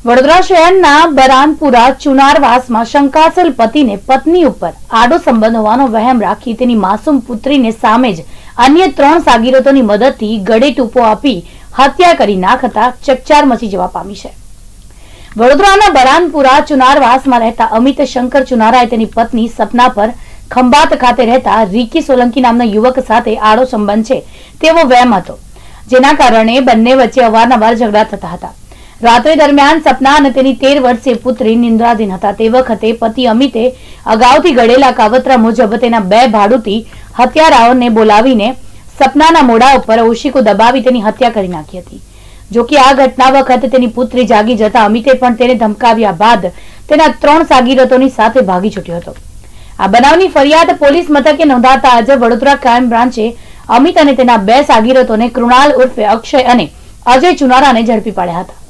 વડોદરા શહેરના બરાનપુરા ચુનારવાસમાં શંકાસ્પદ પતિને પત્ની ઉપર આડો સંબંધ હોવાનો વહેમ રાખી તેની માસૂમ પુત્રીને સામે જ અન્ય 3 સાગીરતોની મદદથી ગળે ટૂંપો આપી હત્યા કરી નાખતા ચકચાર મચી જવા પામી છે। વડોદરાના બરાનપુરા ચુનારવાસમાં રહેતા અમિત શંકર ચુનારાએ તેની પત્ની સપના પર ખંભાત ખાતે રહેતા રીકી સોલંકી નામના યુવક સાથે આડો સંબંધ છે તેવો વહેમ હતો, જેના કારણે બંને વચ્ચે અવારનવાર ઝઘડા થતા હતા। રાત્રે દરમિયાન સપના અને તેની 13 વર્ષીય પુત્રી નિંદ્રાધીન હતા તે વખતે પતિ અમિતે અગાઉથી ઘડેલા કાવતરા મુજબ તેના 2 ભાડુતી હત્યારાઓને બોલાવીને સપનાના મોઢા ઉપર ઓશિકો દબાવી તેની હત્યા કરી નાખી હતી। જો કે આ ઘટના વખતે તેની પુત્રી જાગી જતા અમિતે પણ તેને ધમકાવ્યા બાદ તેના 3 સાગીરતોની સાથે ભાગી છૂટ્યો હતો। આ બનાવની ફરિયાદ પોલીસ મથકે નોંધાતા આજે વડોદરા ક્રાઇમ બ્રાન્ચે અમિત અને તેના 2 સાગીરતોને કૃણાલ ઉર્ફે અક્ષય અને અજય ચુનારાને ઝડપી પાડ્યા હતા।